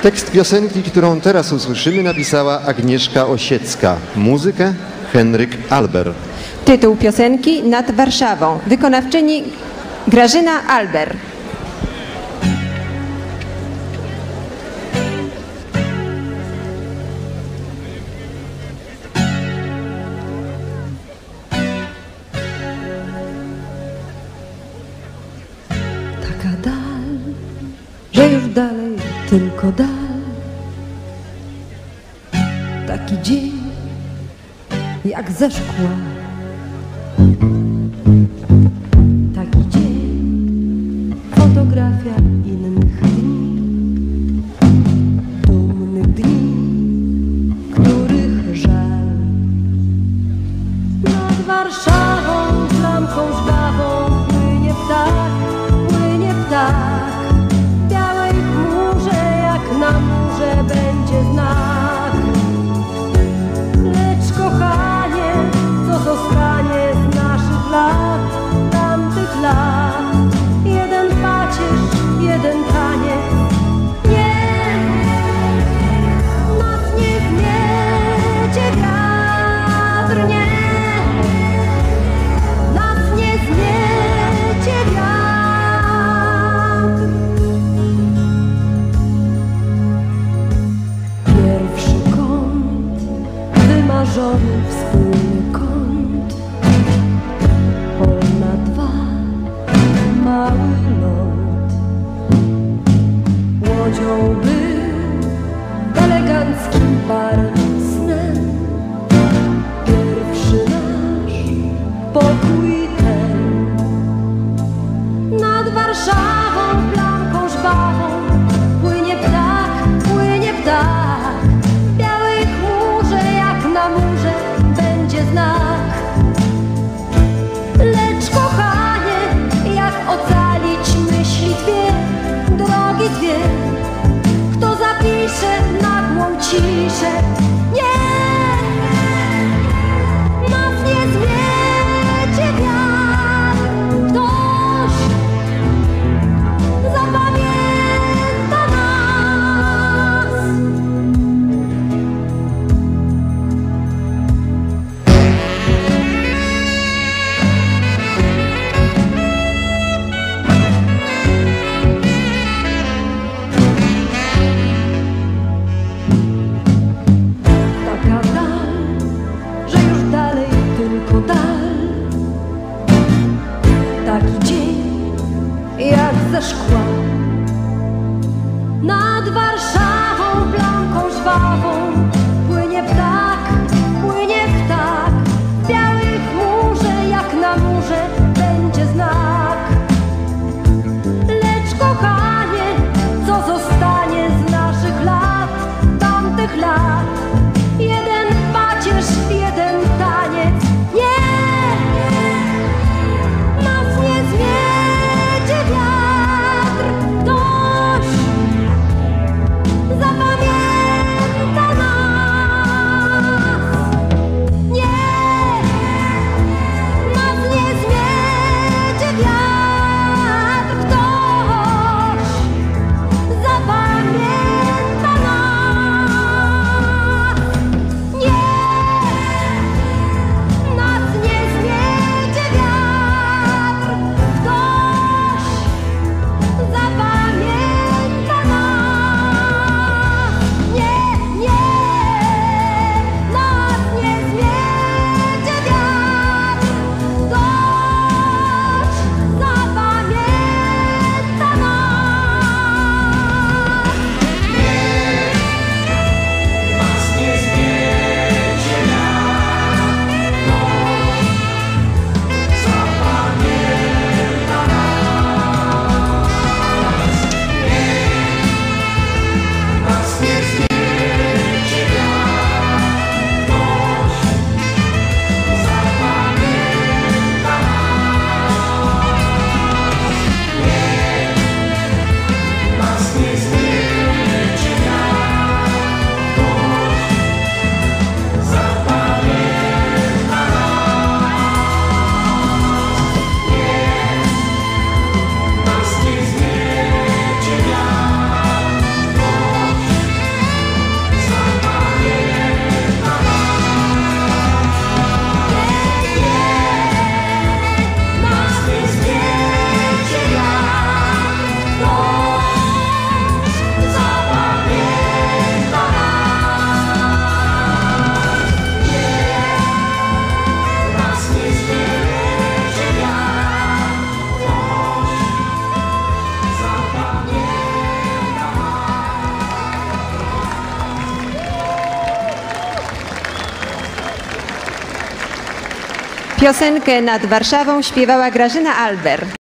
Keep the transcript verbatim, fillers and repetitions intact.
Tekst piosenki, którą teraz usłyszymy, napisała Agnieszka Osiecka. Muzykę Henryk Alber. Tytuł piosenki Nad Warszawą. Wykonawczyni Grażyna Alber. Taka dal, że już dalej tylko dal. Taki dzień jak ze szkła. Taki dzień, fotografia innych dni, dumnych dni, których żal. Nad Warszawą z lampką żwawą płynie ptak, płynie ptak. W białej chmurze jak na murze będzie znak. Lecz kochanie, co zostanie z naszych lat, tamtych lat? Jeden pacierz, jeden taniec. Nie, nas nie zmiecie wiatr, nie, nas nie zmiecie wiatr. Pierwszy kąt, wymarzony wspólny kąt. Polna dwa, mały ląd. Łodzią był eleganckim parnym snem. Pierwszy nasz pokój ten. Nad Warszawą plamką żwawą płynie ptak, płynie ptak. W białej chmurze jak na murze będzie znak. Lecz kochanie, jak ocalić myśli dwie, drogi dwie? Kto zapisze nagłą ciszę? Nie, nas nie zmiecie wiatr. Ktoś zapamięta nas. Taka dal, że już dalej tylko dal. Taki dzień jak ze szkła. Nad Warszawą plamką żwawą płynie ptak, płynie ptak. W białej chmurze jak na murze będzie znak. Lecz kochanie, co zostanie z naszych lat, tamtych lat? Jeden pacierz, jeden taniec. Nie, nas nie zmiecie wiatr. Ktoś Piosenkę Nad Warszawą śpiewała Grażyna Alber.